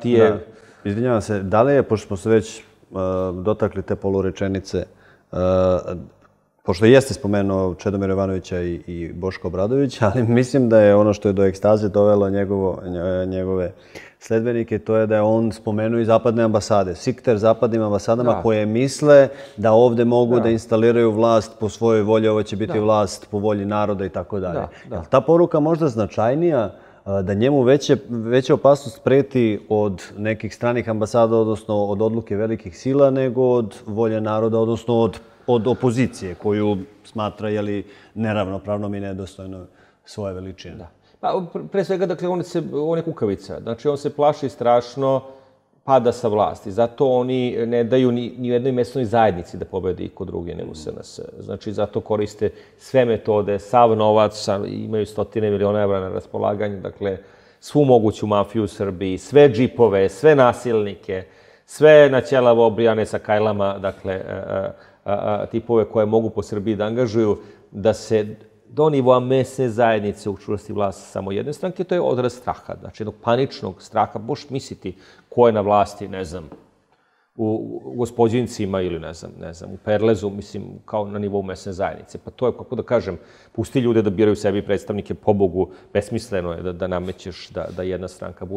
ti je... Izvinjavam se, da li je, pošto smo se već dotakli te polurečenice, pošto jeste spomenuo Čedomir Jovanovića i Boška Obradovića, ali mislim da je ono što je do ekstaze dovelo njegove sledbenike, to je da je on spomenuo i zapadne ambasade. Sikter zapadnim ambasadama koje misle da ovde mogu da instaliraju vlast po svojoj volji, ovo će biti vlast po volji naroda i tako dalje. Ta poruka možda značajnija da njemu veća opasnost preti od nekih stranih ambasada, odnosno od odluke velikih sila, nego od volje naroda, odnosno od opozicije koju smatra neravnopravnom i nedostojno svoje veličine. Pa, pre svega, dakle, on je kukavica. Znači, on se plaši strašno pada sa vlasti. Zato oni ne daju ni u jednoj mesnoj zajednici da pobedi kod druge nego SNS. Znači, zato koriste sve metode, sav novac, imaju 100 miliona evra na raspolaganju, dakle, svu moguću mafiju u Srbiji, sve džipove, sve nasilnike, sve naćelavo obrijane sa kajlama, dakle, tipove koje mogu po Srbiji da angažuju, da se do nivoa mesne zajednice učvrsti vlast samo jedne stranke, to je odraz straha, znači jednog paničnog straha. Možeš misliti ko je na vlasti, ne znam, u Gospođincima ili ne znam, u Perlezu, mislim, kao na nivou mesne zajednice. Pa to je, kako da kažem, pusti ljude da biraju sebi predstavnike, pobogu, besmisleno je da namećeš da jedna stranka bude